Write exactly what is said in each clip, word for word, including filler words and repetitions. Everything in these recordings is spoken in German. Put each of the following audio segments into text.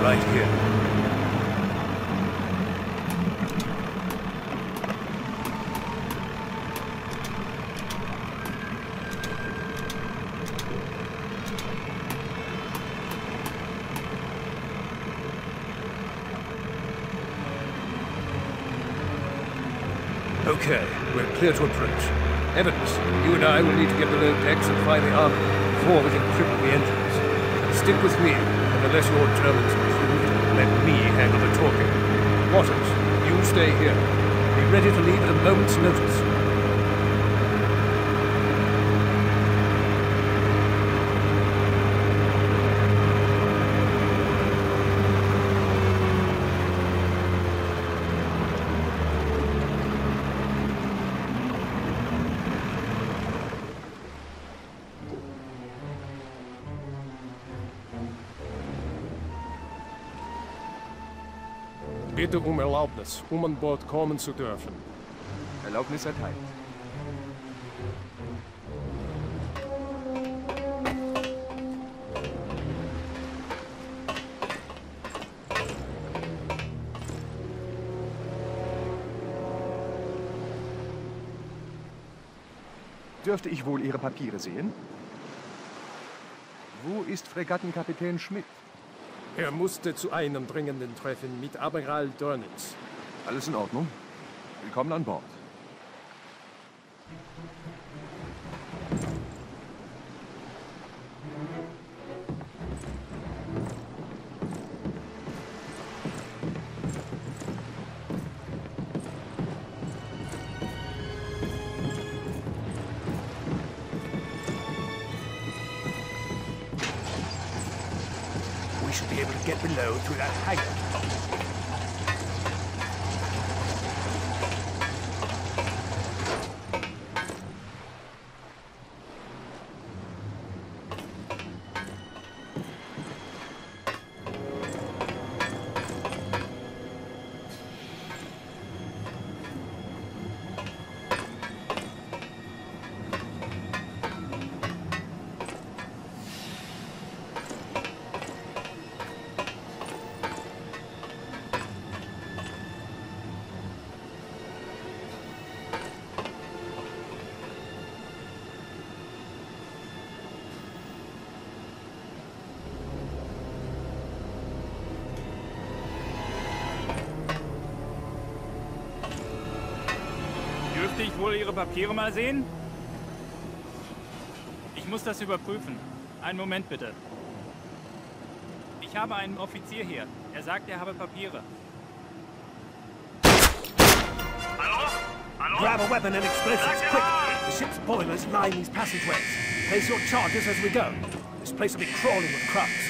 right here. Okay, we're clear to approach. Evans, you and I will need to get below decks and find the army before we can cripple the engines. Stick with me, and unless your German's improved, let me handle the talking. Waters, you stay here. Be ready to leave at a moment's notice. Bitte um Erlaubnis, um an Bord kommen zu dürfen. Erlaubnis erteilt. Dürfte ich wohl Ihre Papiere sehen? Wo ist Fregattenkapitän Schmidt? Er musste zu einem dringenden Treffen mit Admiral Dönitz. Alles in Ordnung. Willkommen an Bord. We should be able to get below through that hangar. Dürfte ich wohl Ihre Papiere mal sehen? Ich muss das überprüfen. Einen Moment bitte. Ich habe einen Offizier hier. Er sagt, er habe Papiere. Hallo? Hallo? Grab a weapon and explosives, quick! The ship's boilers line these passageways. Place your charges as we go. This place will be crawling with crabs.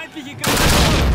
Feindliche Granate!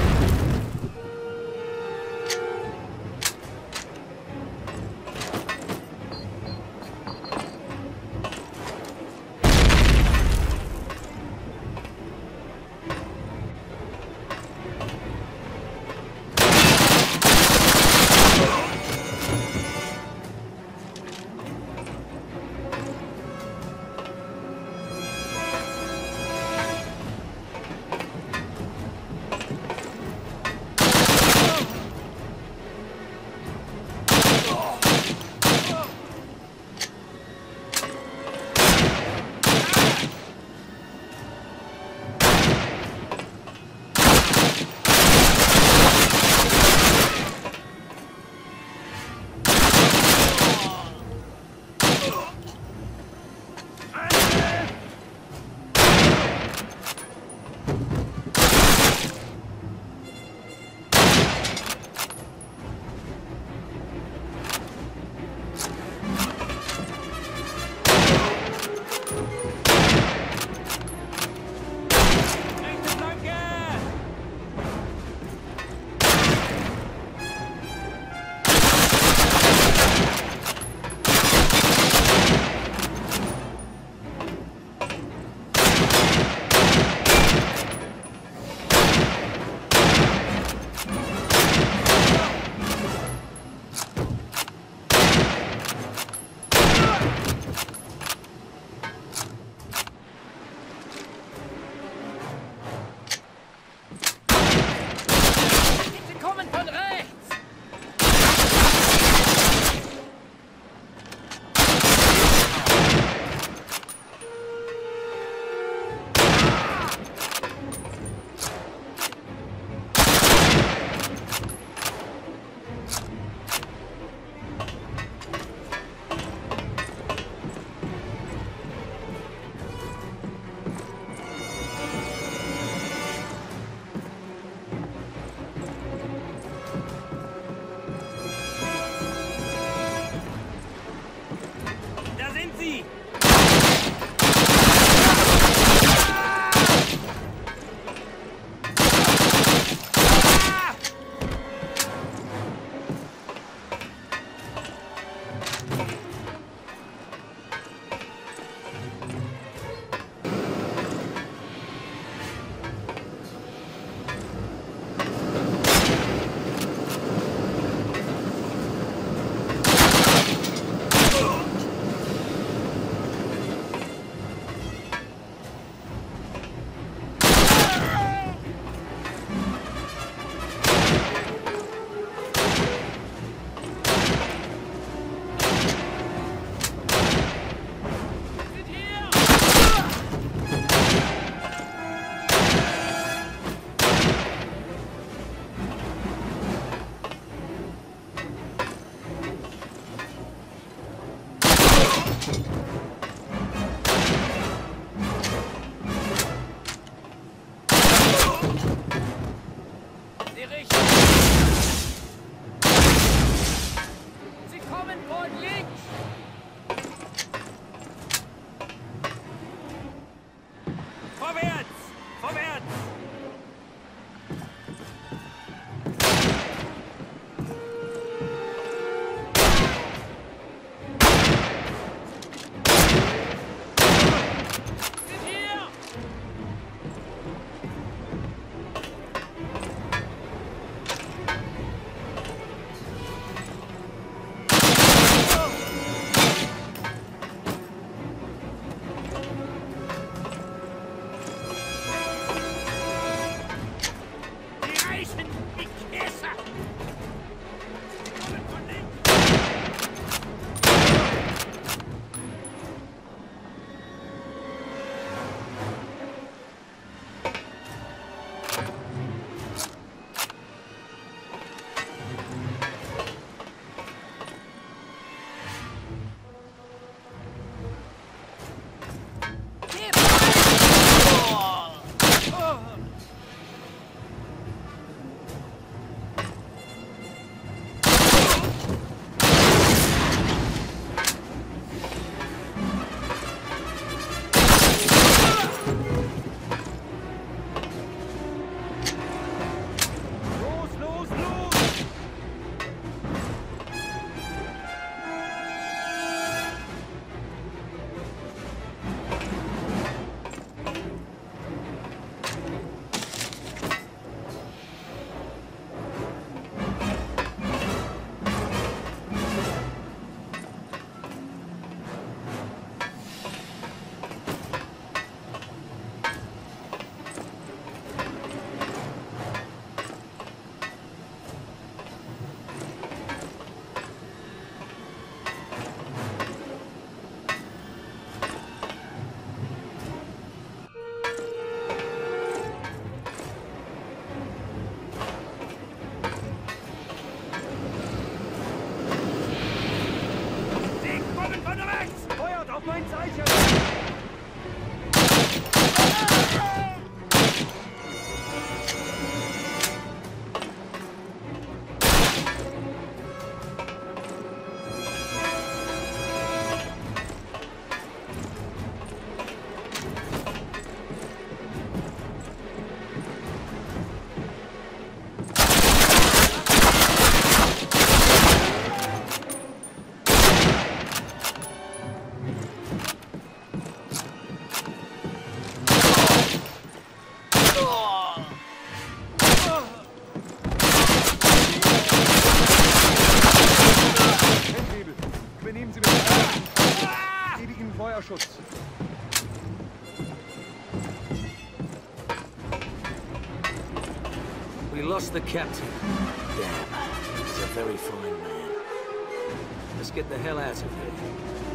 We lost the captain. Damn. He's a very fine man. Let's get the hell out of here.